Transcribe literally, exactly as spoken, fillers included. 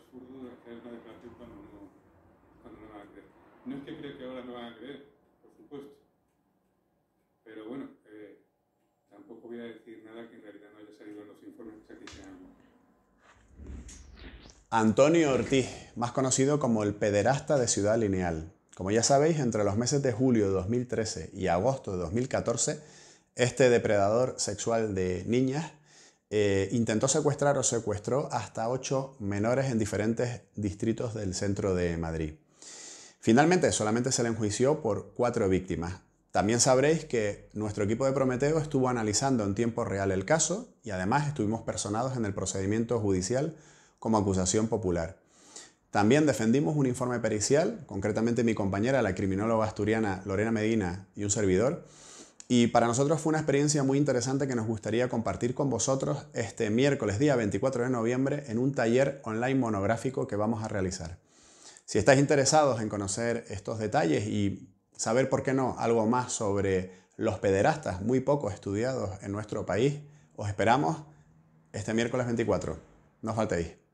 absurdo de hacer una declaración cuando no, cuando no van a creer. No es que creo que ahora no van a creer, por supuesto. Pero bueno, eh, tampoco voy a decir nada que en realidad no haya salido en los informes que se dicen algo. Antonio Ortiz, más conocido como el pederasta de Ciudad Lineal. Como ya sabéis, entre los meses de julio de dos mil trece y agosto de dos mil catorce, este depredador sexual de niñas eh, intentó secuestrar o secuestró hasta ocho menores en diferentes distritos del centro de Madrid. Finalmente, solamente se le enjuició por cuatro víctimas. También sabréis que nuestro equipo de Prometeo estuvo analizando en tiempo real el caso y además estuvimos personados en el procedimiento judicial como acusación popular. También defendimos un informe pericial, concretamente mi compañera, la criminóloga asturiana Lorena Medina y un servidor, y para nosotros fue una experiencia muy interesante que nos gustaría compartir con vosotros este miércoles día veinticuatro de noviembre en un taller online monográfico que vamos a realizar. Si estáis interesados en conocer estos detalles y saber, por qué no, algo más sobre los pederastas muy poco estudiados en nuestro país, os esperamos este miércoles veinticuatro. No faltéis.